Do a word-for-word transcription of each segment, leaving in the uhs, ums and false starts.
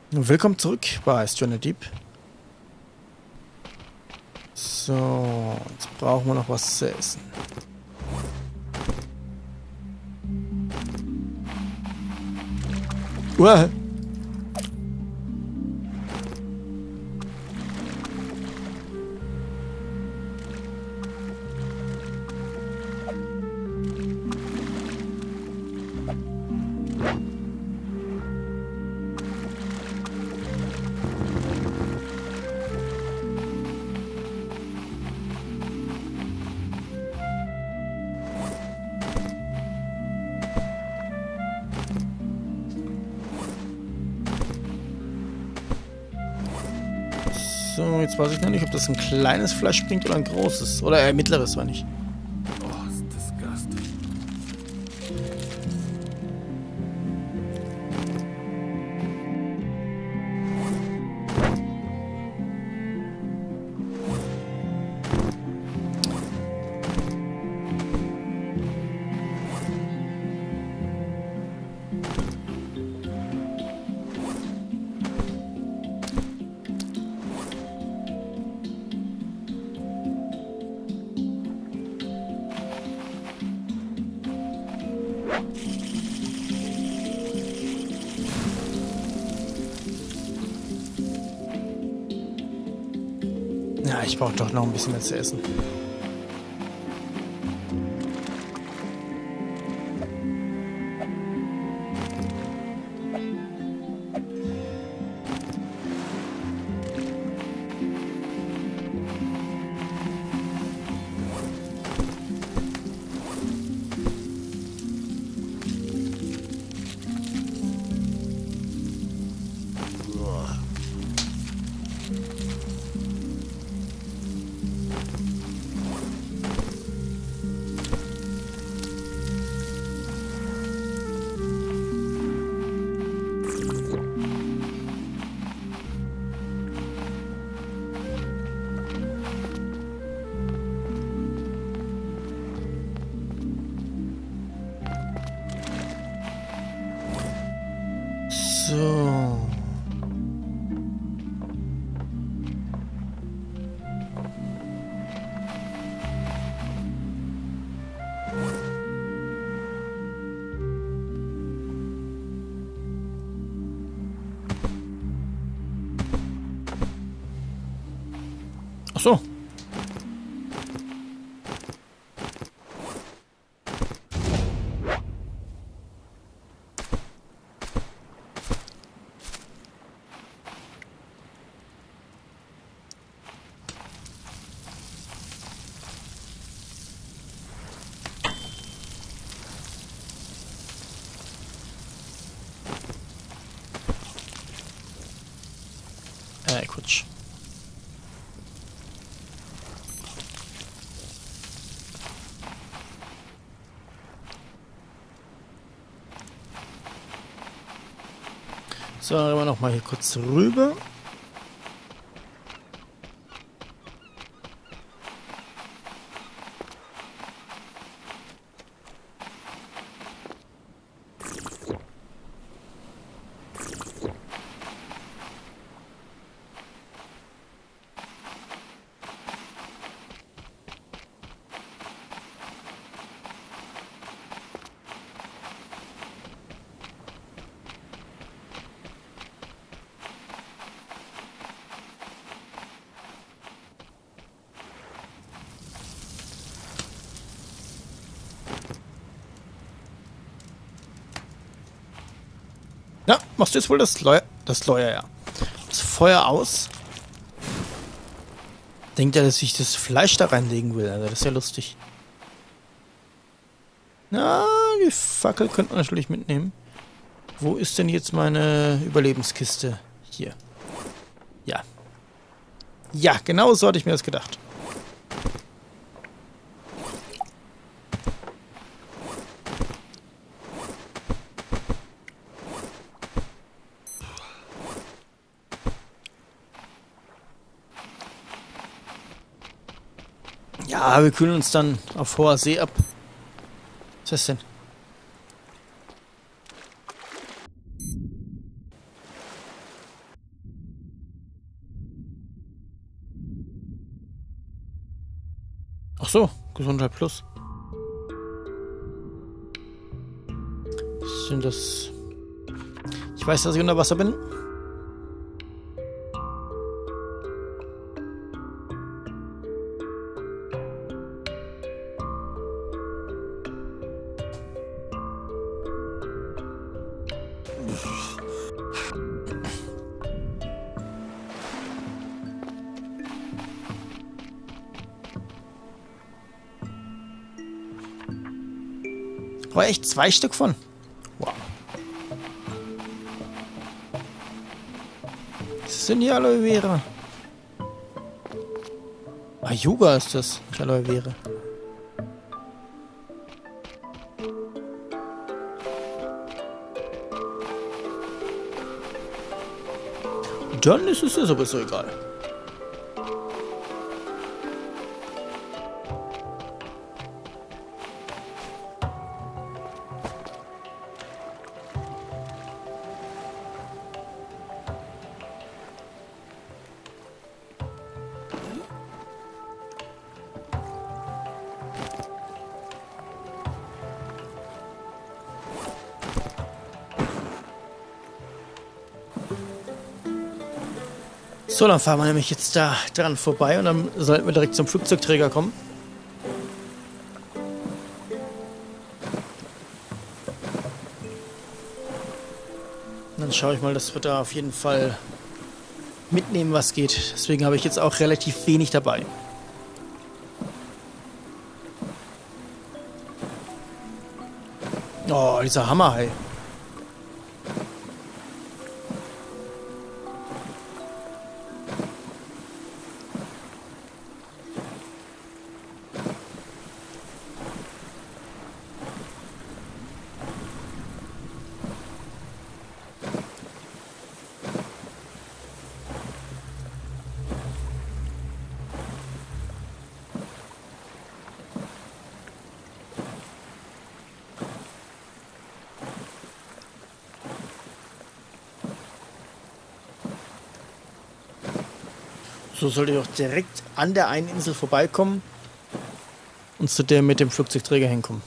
Willkommen zurück bei Stranger Deep. So, jetzt brauchen wir noch was zu essen. Uah. So, jetzt weiß ich noch nicht, ob das ein kleines Fleisch bringt oder ein großes. Oder ein mittleres, war nicht. Oh, it's disgusting. Ja, ich brauche doch noch ein bisschen mehr zu essen. So. Ach so. Äh, Quatsch. So, dann rennen wir noch mal hier kurz rüber. Ja, machst du jetzt wohl das Leuer, das Leuer, ja. Das Feuer aus. Denkt er, dass ich das Fleisch da reinlegen will? Also, das ist ja lustig. Na, die Fackel könnte man natürlich mitnehmen. Wo ist denn jetzt meine Überlebenskiste? Hier. Ja. Ja, genau so hatte ich mir das gedacht. Ja, wir kühlen uns dann auf hoher See ab. Was ist das denn? Ach so, Gesundheit plus. Sind das... Ich weiß, dass ich unter Wasser bin. Aber echt zwei Stück von. Wow. Was sind hier Aloe Vera? Ah, Yuga ist das, nicht Aloe Vera. Dann ist es ja sowieso egal. So, dann fahren wir nämlich jetzt da dran vorbei und dann sollten wir direkt zum Flugzeugträger kommen. Und dann schaue ich mal, dass wir da auf jeden Fall mitnehmen, was geht. Deswegen habe ich jetzt auch relativ wenig dabei. Oh, dieser Hammerhai. So sollte ich auch direkt an der einen Insel vorbeikommen und zu der mit dem Flugzeugträger hinkommen.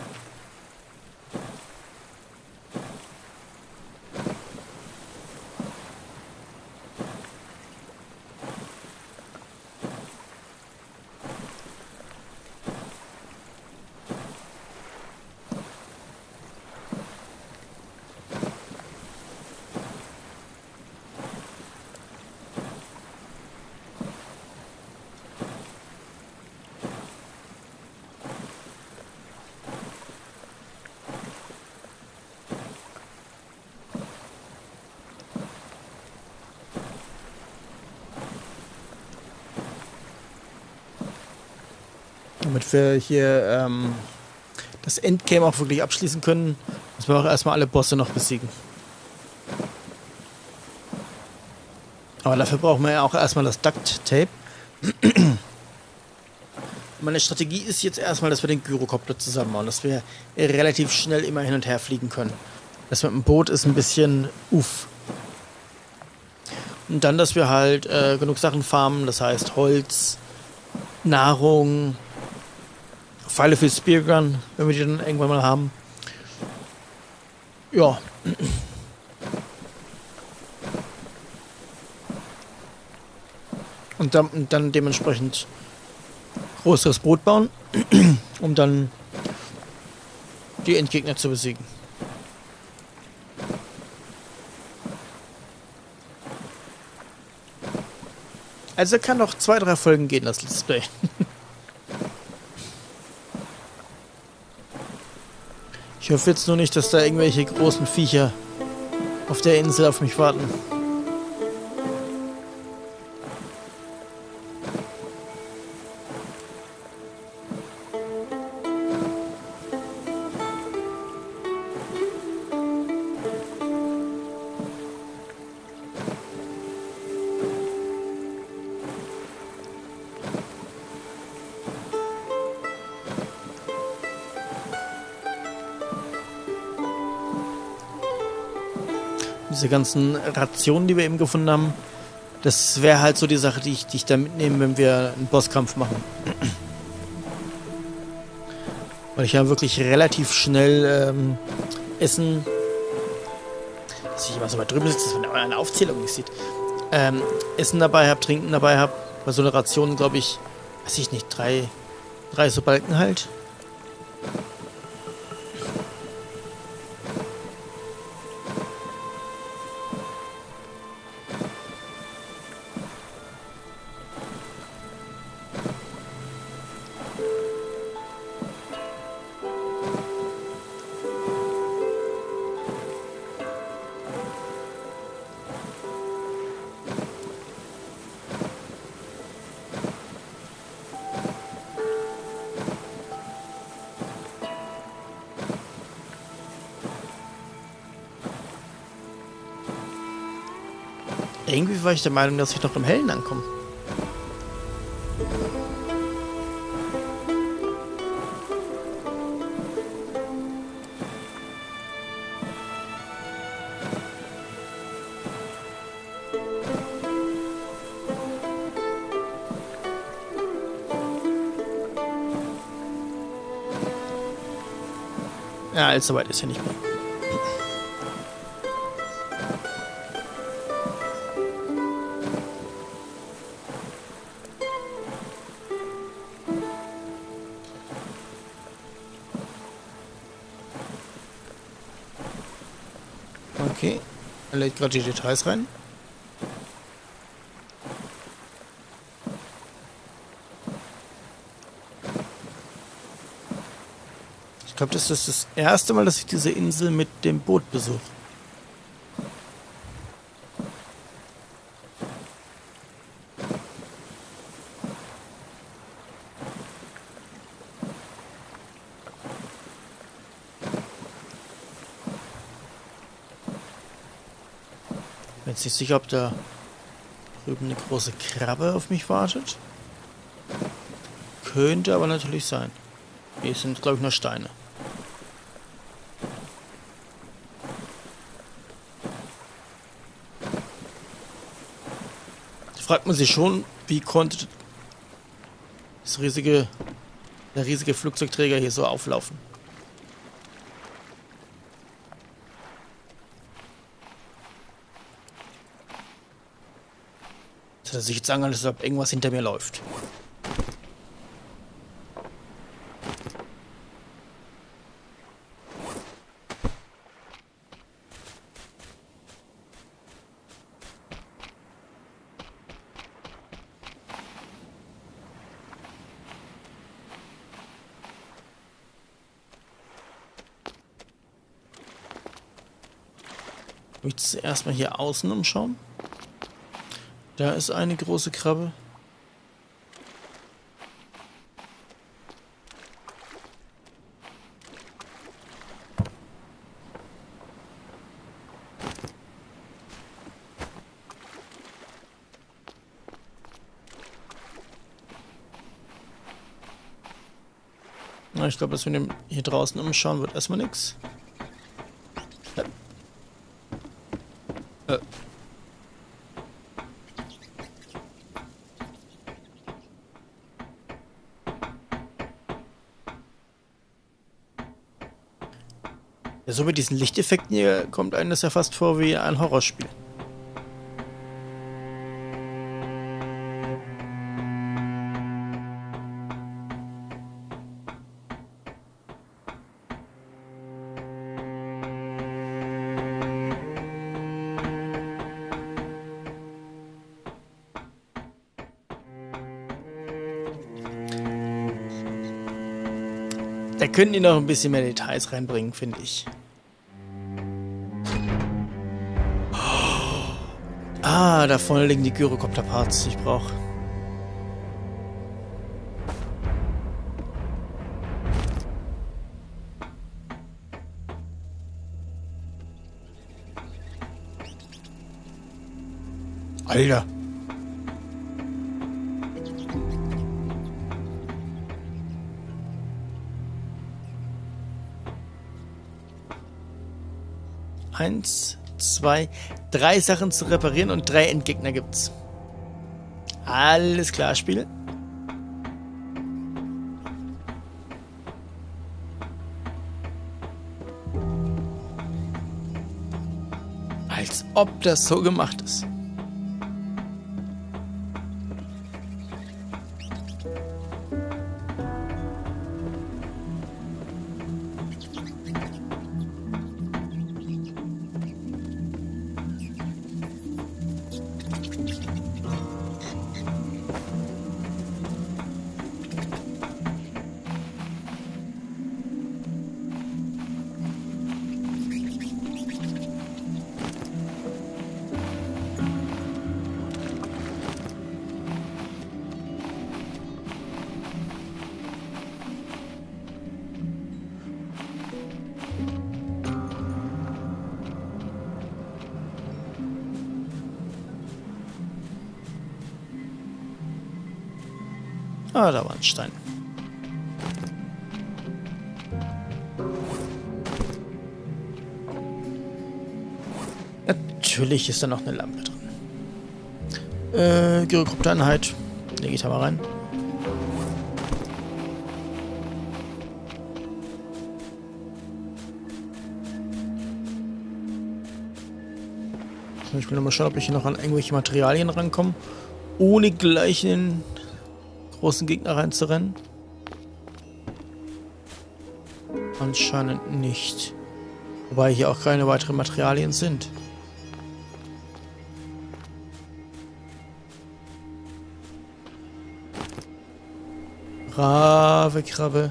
Damit wir hier ähm, das Endgame auch wirklich abschließen können, müssen wir auch erstmal alle Bosse noch besiegen. Aber dafür brauchen wir ja auch erstmal das Duct Tape. Meine Strategie ist jetzt erstmal, dass wir den Gyrocopter zusammenbauen, dass wir relativ schnell immer hin und her fliegen können. Das mit dem Boot ist ein bisschen uff. Und dann, dass wir halt äh, genug Sachen farmen, das heißt Holz, Nahrung, Pfeile für Speargun, wenn wir die dann irgendwann mal haben. Ja. Und dann, und dann dementsprechend größeres Boot bauen, um dann die Endgegner zu besiegen. Also kann noch zwei, drei Folgen gehen, das Let's Play. Ich hoffe jetzt nur nicht, dass da irgendwelche großen Viecher auf der Insel auf mich warten. Diese ganzen Rationen, die wir eben gefunden haben, das wäre halt so die Sache, die ich, die ich da mitnehme, wenn wir einen Bosskampf machen. Weil ich ja wirklich relativ schnell ähm, Essen... Dass ich immer so weit drüben sitze, dass man eine Aufzählung nicht sieht. Ähm, Essen dabei habe, Trinken dabei habe. Bei so einer Ration, glaube ich, weiß ich nicht, drei, drei so Balken halt. Irgendwie war ich der Meinung, dass ich noch im Hellen ankomme. Ja, allzu weit ist ja nicht mehr. Okay, er lädt gerade die Details rein. Ich glaube, das ist das erste Mal, dass ich diese Insel mit dem Boot besuche. Ich bin jetzt nicht sicher, ob da drüben eine große Krabbe auf mich wartet. Könnte aber natürlich sein. Hier sind, glaube ich, nur Steine. Da fragt man sich schon, wie konnte das riesige, der riesige Flugzeugträger hier so auflaufen. Das hört sich jetzt an, als ob irgendwas hinter mir läuft. Ich möchte zuerst mal hier außen umschauen. Da ist eine große Krabbe. Na, ich glaube, dass wir dem hier draußen umschauen wird erstmal nichts. Äh. Ja, so mit diesen Lichteffekten hier kommt einem das ja fast vor wie ein Horrorspiel. Da könnten die noch ein bisschen mehr Details reinbringen, finde ich. Ah, da vorne liegen die Gyrocopter-Parts, die ich brauche. Alter. Eins, zwei, drei Sachen zu reparieren und drei Endgegner gibt's. Alles klar, Spiel. Als ob das so gemacht ist. Ah, da war ein Stein. Natürlich ist da noch eine Lampe drin. Äh, Gyrokrypteinheit. Lege ich da mal rein. Ich will nochmal schauen, ob ich hier noch an irgendwelche Materialien rankomme, ohne gleich in den großen Gegner reinzurennen. Anscheinend nicht. Wobei hier auch keine weiteren Materialien sind. Brave Krabbe.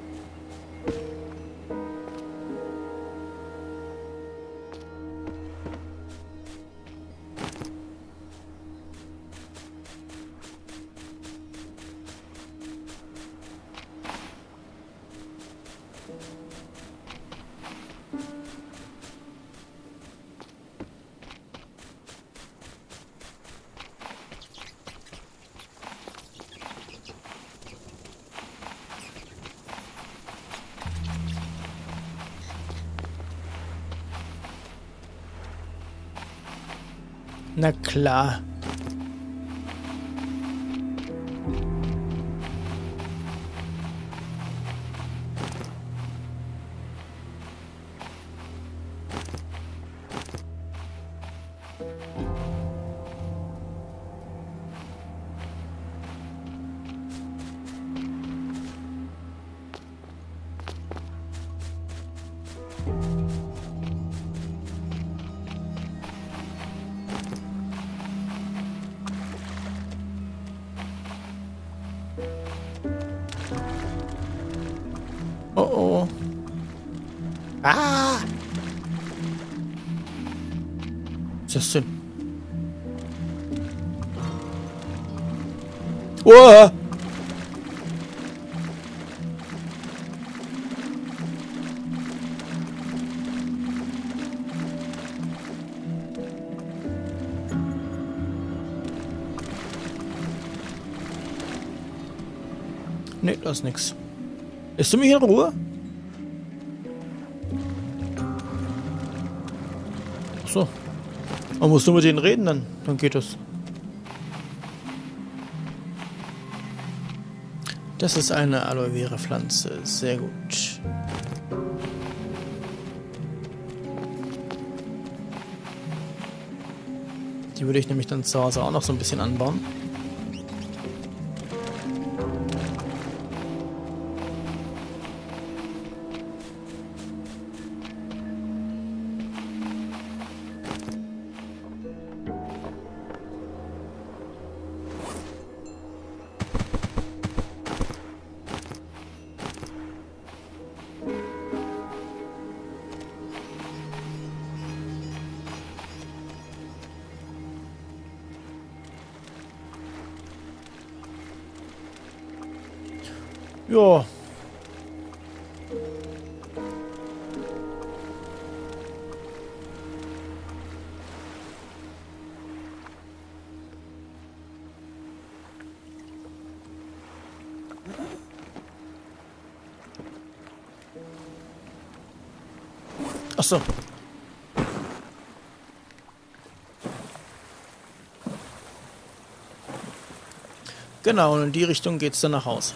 Na klar. Oh oh. Ah! Was ist das denn? Oh! Nee, da ist nix. Lässt du mich in Ruhe? Ach so. Man muss nur mit denen reden, dann, dann geht es. Das ist eine Aloe Vera Pflanze. Sehr gut. Die würde ich nämlich dann zu Hause auch noch so ein bisschen anbauen. Ja. Ach so. Genau, und in die Richtung geht's dann nach Hause.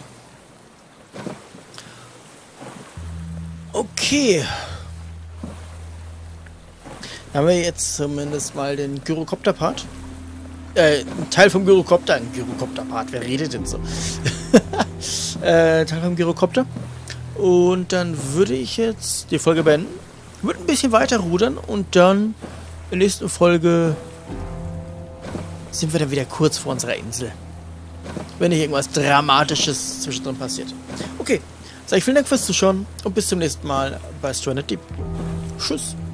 Okay. Haben wir jetzt zumindest mal den Gyrocopter-Part. Äh, ein Teil vom Gyrocopter. Ein Gyrocopter-Part, wer redet denn so? äh, Teil vom Gyrocopter. Und dann würde ich jetzt die Folge beenden. Würde ein bisschen weiter rudern und dann in der nächsten Folge sind wir dann wieder kurz vor unserer Insel. Wenn nicht irgendwas Dramatisches zwischendrin passiert. Okay, sage ich vielen Dank fürs Zuschauen und bis zum nächsten Mal bei Stranded Deep. Tschüss.